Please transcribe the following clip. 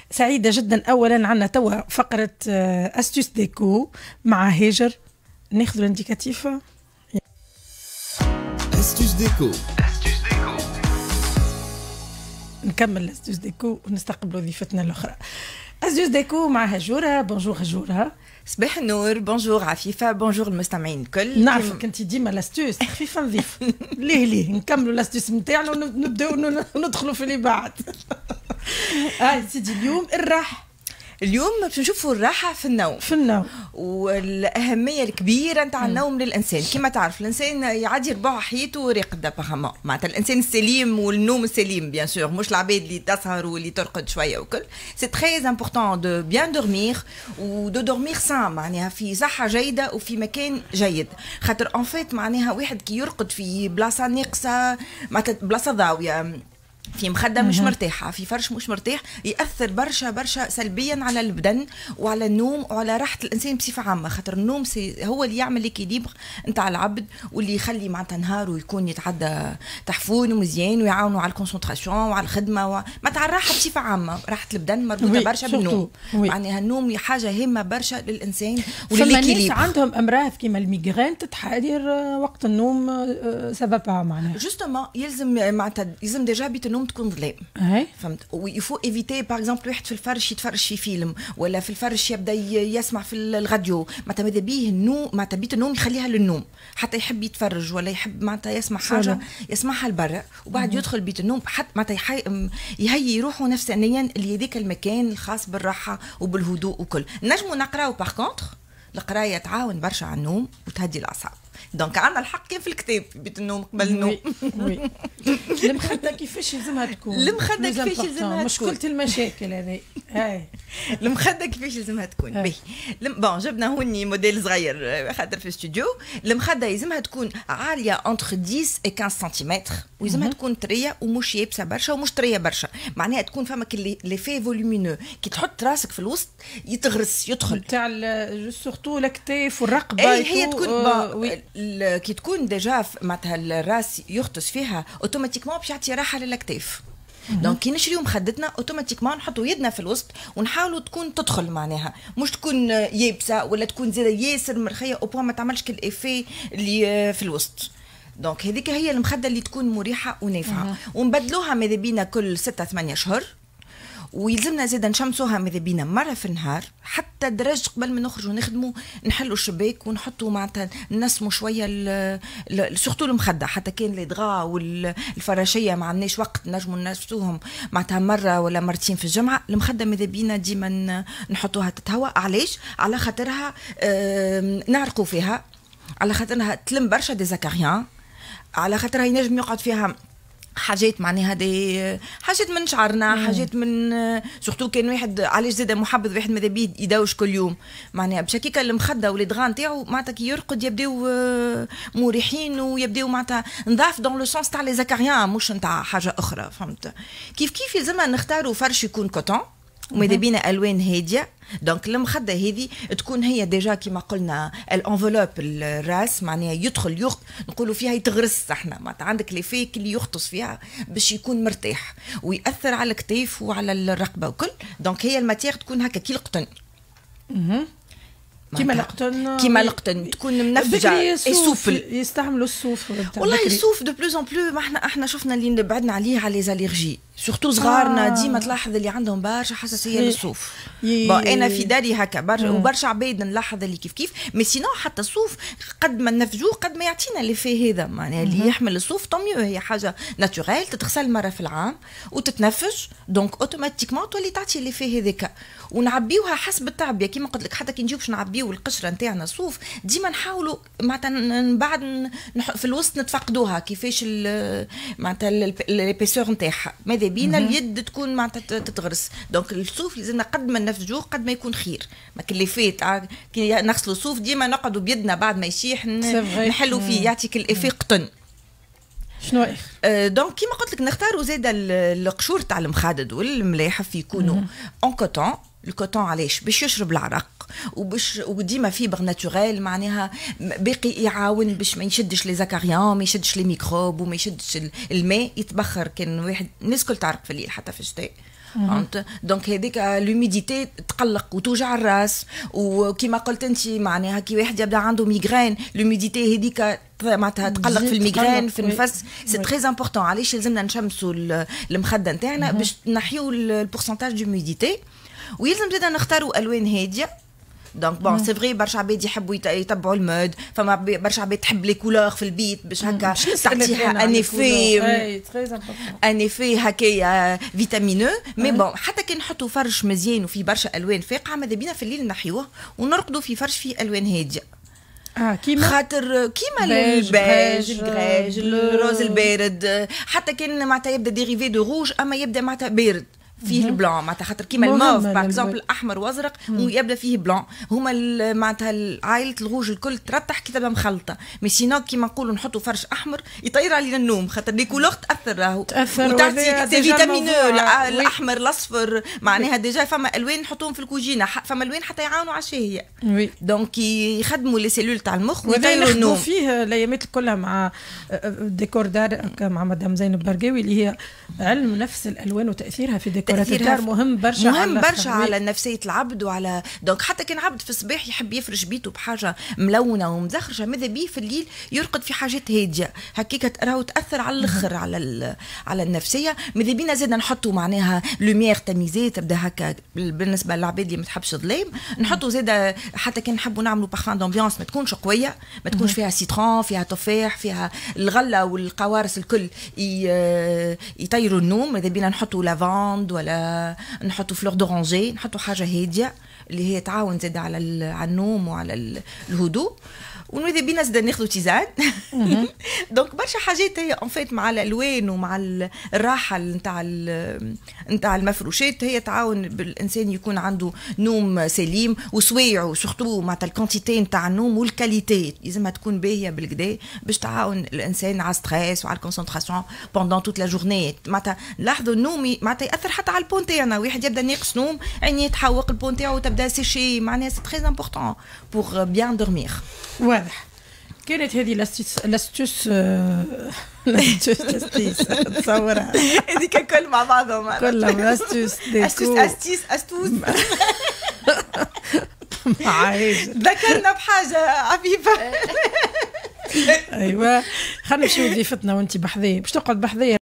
سعيدة جدا. أولا عنا توا فقرة أستوس ديكو مع هاجر. ناخذ الانديكاتيف. أستوس ديكو. نكمل أستوس ديكو ونستقبل ضيفتنا الأخرى. أستوس ديكو مع هجورة. بونجور هجورة. صباح النور. بونجور عفيفة. بونجور المستمعين الكل. نعرفك انت ديما لاستوس خفيفه نظيف. ليه نكملوا لاستوس نتاعنا ونبداو ندخلوا في اللي بعد. سيدي اليوم اليوم باش نشوفوا الراحه في النوم والاهميه الكبيره نتاع النوم للانسان. كما تعرف الانسان يعدي ربع حياته راقد ابارامون، معناتها الانسان السليم والنوم السليم بيان سور، مش العباد اللي تسهر واللي ترقد شويه وكل. سي تري امبورطون دو بيان دورمير ودو دورمير سان، معناها في صحه جيده وفي مكان جيد. خاطر ان فيت معناها واحد كي يرقد في بلاصه ناقصه، معناتها بلاصه ضاويه، في مخدة مش مرتاحة، في فرش مش مرتاح، يأثر برشا سلبيا على البدن وعلى النوم وعلى راحة الإنسان بصفة عامة. خاطر النوم هو اللي يعمل ليكيليبر نتاع العبد، واللي يخلي معناتها نهاره يكون يتعدى تحفون ومزيان ويعاونوا على الكونسنتراسيون وعلى الخدمة معناتها الراحة بصفة عامة. راحة البدن مربوطة برشا بالنوم، معناها النوم حاجة هامة برشا للإنسان ولليكيليبر. فما ناس عندهم أمراض كيما الميغرين تتحاضر وقت النوم سببها معناها جوستومون يلزم معناتها يلزم ديجا بيت النوم تكون ظلام. فهمت. ويفو ايفيتي باغ اكزومبل واحد في الفرش يتفرج في فيلم، ولا في الفرش يبدا يسمع في الراديو، معناتها ماذا بيه النوم، معناتها بيت النوم يخليها للنوم. حتى يحب يتفرج ولا يحب معناتها يسمع حاجه يسمعها لبرا، وبعد يدخل بيت النوم حتى معناتها يهيئ روحه نفسيا لهذاك المكان الخاص بالراحه وبالهدوء وكل. نجموا نقراو باغ كونتر، القرايه تعاون برشا على النوم وتهدي الاعصاب. دونك عندنا الحق كان في الكتاب في بيت النوم قبل النوم. المخدة كيفاش يلزمها تكون؟ المخدة كيفاش يلزمها تكون؟ مشكلة المشاكل هذه. المخدة كيفاش لازمها تكون؟ باهي. بون جبنا هوني موديل صغير خاطر في الاستوديو. المخدة يلزمها تكون عالية انتر 10 و 15 سنتيمتر، ويلزمها تكون طرية ومش يابسة برشا ومش طرية برشا، معناها تكون فمك لي في فولومينو كي تحط راسك في الوسط يتغرس يدخل. تاع سورتو الكتاف والرقبة. هي تكون كي تكون ديجا معناتها الراس يغطس فيها اوتوماتيكمون باش يعطي راحة للكتاف. دونك كي نشريو مخدتنا اوتوماتيكمون نحطوا يدنا في الوسط ونحاولوا تكون تدخل، معناها مش تكون يابسه ولا تكون زاده ياسر مرخيه او بوا ما تعملش كل ايفي اللي في الوسط. دونك هذيك هي المخده اللي تكون مريحه ونافعه. ونبدلوها ماذا بينا كل 6-8 اشهر، ويلزمنا زاده نشمسوها ماذا بينا مره في النهار، حتى درجه قبل ما نخرجوا نخدموا نحلوا الشباك ونحطوا معناتها نسموا شويه سورتو المخده، حتى كان لي دغا والفراشيه ما عندناش وقت نجموا ننسوهم معناتها مره ولا مرتين في الجمعه. المخده ماذا بينا ديما نحطوها تتهوى. علاش؟ على خاطرها نعرقوا فيها، على خاطرها تلم برشا ديزاكاريان، على خاطرها ينجم يقعد فيها حاجات معناها دي حاجات من شعرنا، حاجات من سورتو كان واحد علاش زاد محبذ واحد ماذا بيه يداوش كل يوم، معناها باش هكاك المخده والدغا نتاعو معناتها كي يرقد يبداو مريحين ويبداو معناتها نضاف دون لو سونس تاع لي زكاريان مش نتاع حاجه اخرى. فهمت كيف يلزمنا نختاروا فرش يكون كوتون وماذا بينا الوان هاديه. دونك المخده هذه تكون هي ديجا كيما قلنا الانفلوب الراس، معناها يدخل نقولوا فيها يتغرس. احنا معناتها عندك لي فيك اللي يغطس فيها باش يكون مرتاح ويأثر على الكتاف وعلى الرقبه وكل. دونك هي الماتير تكون هكا كي القطن، كيما القطن تكون منفجه سوفل. يستعملوا الصوف والله الصوف دو بلوز اون بلو. ما احنا شفنا اللي بعدنا عليه على لي زاليرجي، سورتو صغارنا ديما تلاحظ اللي عندهم برشا حساسيه للصوف. انا في داري هكا برشا وبرشا عباد نلاحظ اللي كيف مي سينو حتى الصوف قد ما نفجوه قد ما يعطينا اللي فيه هذا، معناها اللي يحمل الصوف طوميو. هي حاجه ناتوريل تتغسل مره في العام وتتنفج، دونك اوتوماتيكمون تولي تعطي اللي فيه هذاك. ونعبيوها حسب التعبيه كيما قلت لك، حتى كي نجيو باش نعبيو القشره نتاعنا صوف ديما نحاولوا معناتها من بعد في الوسط نتفقدوها كيفاش معناتها ليبيسور نتاعها. ماذا بينا اليد تكون معناتها تتغرس. دونك الصوف لازمنا قد ما نفجوه قد ما يكون خير. ما كل اللي فات كي نغسلوا الصوف ديما نقعدوا بيدنا بعد ما يشيح نحلوا فيه يعطيك الافي قطن. شنو اخر؟ دونك كيما قلت لك نختاروا زاده القشور تاع المخادد والملاحف يكونوا اون كوتون. الكوتون علاش؟ باش يشرب العرق وباش وديما فيبر ناتوريل، معناها باقي يعاون باش ما يشدش لي زكاريان، ما يشدش لي ميكروب وما يشدش الماء يتبخر. كان واحد الناس كل تعرق في الليل حتى في الشتاء فهمت. دونك هذيك لوميديتي تقلق وتوجع الراس، وكما قلت انت معناها كي واحد يبدا عنده ميغرين لوميديتي هذيك معناتها تقلق في الميغرين في النفس. سي تري امبورطون. علاش لازمنا نشمسوا المخده نتاعنا باش نحيو البورسنتاج دوميديتي، ويلزم زاده نختاروا الوان هاديه. دونك بون سي فري برشا عباد يحبوا يتبعوا المود، فما برشا عباد تحب لي كولور في البيت باش هكا تعطيها ان افي هكايا فيتامينو. مي بون حتى كي نحطوا فرش مزيان وفي برشا الوان فاقعه ماذا بينا في الليل نحيوه ونرقدوا في فرش فيه الوان هاديه. كيما خاطر كيما البيج الكريج الروز البارد، حتى كان معناتها يبدا ديريفي دو روج اما يبدا معناتها بارد فيه البلان معناتها، خاطر كيما الموف باغ اكزومبل الاحمر وازرق ويبدا فيه بلان، هما معناتها عائله الروج الكل ترتح كي تبدا مخلطه. مي سينو كيما نقولوا نحطوا فرش احمر يطير علينا النوم، خاطر لي كولور تاثر راهو وتعطي فيتامينو الاحمر الاصفر معناها ديجا فما الوان نحطوهم في الكوجينه، فما الوان حتى يعاونوا على الشهيه. دونك يخدموا لي سيلول تاع المخ ويطيروا النوم. فيه الايامات كلها مع ديكور دار مع مدام زينب برقاوي اللي هي علم نفس الالوان وتاثيرها في ديكور الدار مهم برشا على نفسية العبد وعلى دونك حتى كان عبد في الصباح يحب يفرش بيته بحاجة ملونة ومزخرشة، ماذا بيه في الليل يرقد في حاجات هادية هكيك راهو تأثر على الآخر على النفسية. ماذا بينا زادنا نحطوا معناها لوميير تميزات تبدا هكا بالنسبة للعباد اللي ما تحبش الظلام، نحطوا زادا حتى كان نحبوا نعملوا بارفان دامبيونس ما تكونش قوية، ما تكونش فيها سيترون فيها تفاح فيها الغلة والقوارص الكل يطيروا النوم. ماذا بينا نحطوا لافاند ولا نحطوا فلور دورانجي، نحطوا حاجه هاديه اللي هي تعاون زاد على النوم وعلى الهدوء. ونذا بينا زاد ناخذوا تيزان. دونك برشا حاجات هي ان فيت مع الالوان ومع الراحه نتاع المفروشات هي تعاون بالانسان يكون عنده نوم سليم وسويع، وسورتو مع الكونتيتي نتاع النوم والكاليتي لازمها تكون باهيه بالكدا باش تعاون الانسان على ستريس وعلى الكونسنتراسيون بوندون توت لا جورني. معناتها لاحظوا النوم معناتها ياثر حتى على البون تاعنا، واحد يبدا ناقص نوم عينيه تحوق البون تاعو تبدا سيشي، معناها سي تري امبورطون بور بيان دورمير. واضح. كانت هذه لاستوس تصورها هذيك الكل مع بعضهم كلهم لاستوس استوس معايش ذكرنا بحاجه عفيفه. ايوه خلينا نمشيو لضيفتنا وانت بحذايا باش تقعد بحذايا